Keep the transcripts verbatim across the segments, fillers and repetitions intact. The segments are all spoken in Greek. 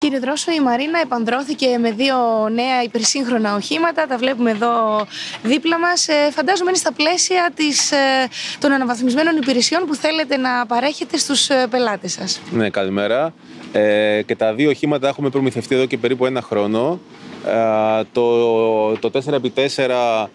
Κύριε Δρόσο, η Μαρίνα επανδρώθηκε με δύο νέα υπερσύγχρονα οχήματα. Τα βλέπουμε εδώ δίπλα μας. Ε, φαντάζομαι είναι στα πλαίσια της, ε, των αναβαθμισμένων υπηρεσιών που θέλετε να παρέχετε στους ε, πελάτες σας. Ναι, καλημέρα. Ε, και τα δύο οχήματα έχουμε προμηθευτεί εδώ και περίπου ένα χρόνο. Uh, το, το τέσσερα επί τέσσερα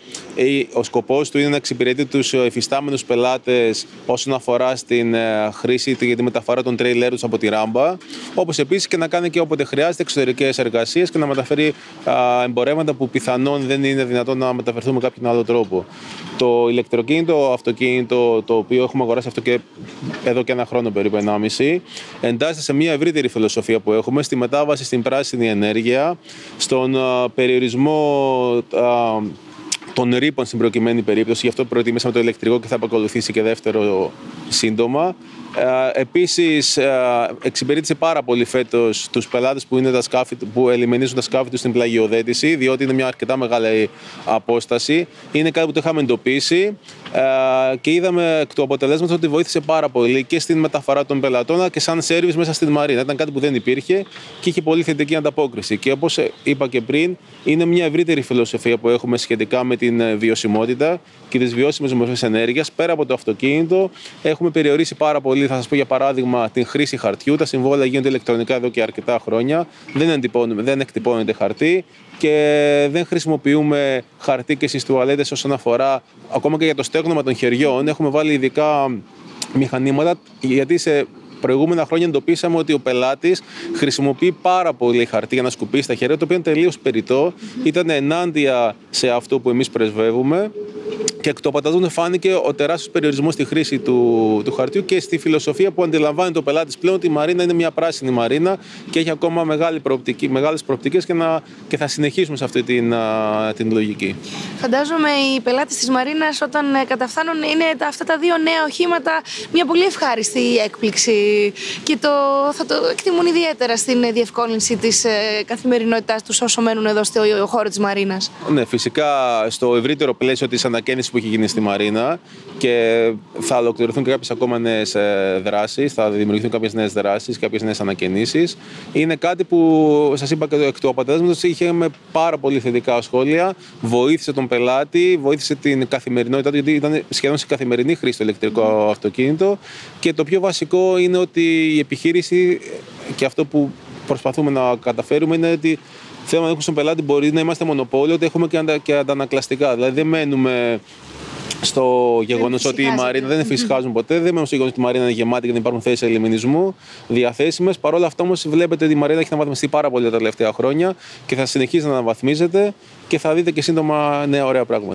ο σκοπός του είναι να εξυπηρετεί τους εφιστάμενους πελάτες όσον αφορά στην uh, χρήση για τη μεταφορά των τρέιλερ τους από τη ράμπα, όπως επίσης και να κάνει και όποτε χρειάζεται εξωτερικές εργασίες και να μεταφέρει uh, εμπορεύματα που πιθανόν δεν είναι δυνατόν να μεταφερθούν με κάποιον άλλο τρόπο. Το ηλεκτροκίνητο αυτοκίνητο, το οποίο έχουμε αγοράσει αυτό και εδώ και ένα χρόνο περίπου, ενάμιση, εντάσσεται σε μια ευρύτερη φιλοσοφία που έχουμε στη μετάβαση στην πράσινη ενέργεια, στον περιορισμό α, των ρήπων στην προκειμένη περίπτωση. Γι' αυτό προτιμήσαμε το ηλεκτρικό και θα ακολουθήσει και δεύτερο σύντομα. Ε, επίσης, ε, εξυπηρέτησε πάρα πολύ φέτος τους πελάτες που, είναι τα σκάφη, που ελιμενίζουν τα σκάφη τους στην πλαγιοδέτηση, διότι είναι μια αρκετά μεγάλη απόσταση. Είναι κάτι που το είχαμε εντοπίσει ε, και είδαμε εκ του αποτελέσματος ότι βοήθησε πάρα πολύ και στην μεταφορά των πελατών αλλά και σαν σέρβις μέσα στην Μαρίνα. Ήταν κάτι που δεν υπήρχε και είχε πολύ θετική ανταπόκριση. Και όπως είπα και πριν, είναι μια ευρύτερη φιλοσοφία που έχουμε σχετικά με την βιωσιμότητα και τις βιώσιμες μορφές ενέργειας. Πέρα από το αυτοκίνητο, έχουμε περιορίσει πάρα πολύ. Θα σας πω για παράδειγμα την χρήση χαρτιού. Τα συμβόλαια γίνονται ηλεκτρονικά εδώ και αρκετά χρόνια. Δεν, δεν εκτυπώνεται χαρτί και δεν χρησιμοποιούμε χαρτί και στις τουαλέτες όσον αφορά ακόμα και για το στέγνομα των χεριών. Έχουμε βάλει ειδικά μηχανήματα γιατί σε προηγούμενα χρόνια εντοπίσαμε ότι ο πελάτης χρησιμοποιεί πάρα πολύ χαρτί για να σκουπίσει τα χέρια, το οποίο είναι τελείως περιττό. Mm-hmm. Ήταν ενάντια σε αυτό που εμείς πρεσβεύουμε. Και εκ του αποτελέσματος φάνηκε ο τεράστιος περιορισμός στη χρήση του, του χαρτιού και στη φιλοσοφία που αντιλαμβάνεται ο πελάτης πλέον ότι η Μαρίνα είναι μια πράσινη Μαρίνα και έχει ακόμα μεγάλη προοπτική, μεγάλες προοπτικές και, να, και θα συνεχίσουμε σε αυτή την, α, την λογική. Φαντάζομαι οι πελάτες της Μαρίνας όταν καταφθάνουν είναι τα, αυτά τα δύο νέα οχήματα μια πολύ ευχάριστη έκπληξη και το, θα το εκτιμούν ιδιαίτερα στην διευκόλυνση της ε, καθημερινότητάς τους όσο μένουν εδώ στο χώρο της Μαρίνας. Ναι, φυσικά στο ευρύτερο πλαίσιο της ανακαίνησης που έχει γίνει στη Μαρίνα και θα ολοκληρωθούν και κάποιες ακόμα νέες δράσεις, θα δημιουργηθούν κάποιες νέες δράσεις, κάποιες νέες ανακαινήσεις. Είναι κάτι που σας είπα και εκ του αποτελέσματος είχε με πάρα πολύ θετικά σχόλια, βοήθησε τον πελάτη, βοήθησε την καθημερινότητα, γιατί ήταν σχεδόν σε καθημερινή χρήση το ηλεκτρικό αυτοκίνητο και το πιο βασικό είναι ότι η επιχείρηση και αυτό που προσπαθούμε να καταφέρουμε είναι ότι θέλουμε να έχουμε στον πελάτη μπορεί να είμαστε μονοπόλιο, ότι έχουμε και, αντα, και αντανακλαστικά. Δηλαδή δεν μένουμε στο γεγονός ότι η Μαρίνα δεν εφησυχάζουν ποτέ, δεν μένουμε στο γεγονός ότι η Μαρίνα είναι γεμάτη και δεν υπάρχουν θέσεις ελιμινισμού διαθέσιμες. Παρ' όλα αυτά όμως βλέπετε ότι η Μαρίνα έχει αναβαθμιστεί πάρα πολύ τα τελευταία χρόνια και θα συνεχίσει να αναβαθμίζεται και θα δείτε και σύντομα νέα ωραία πράγματα.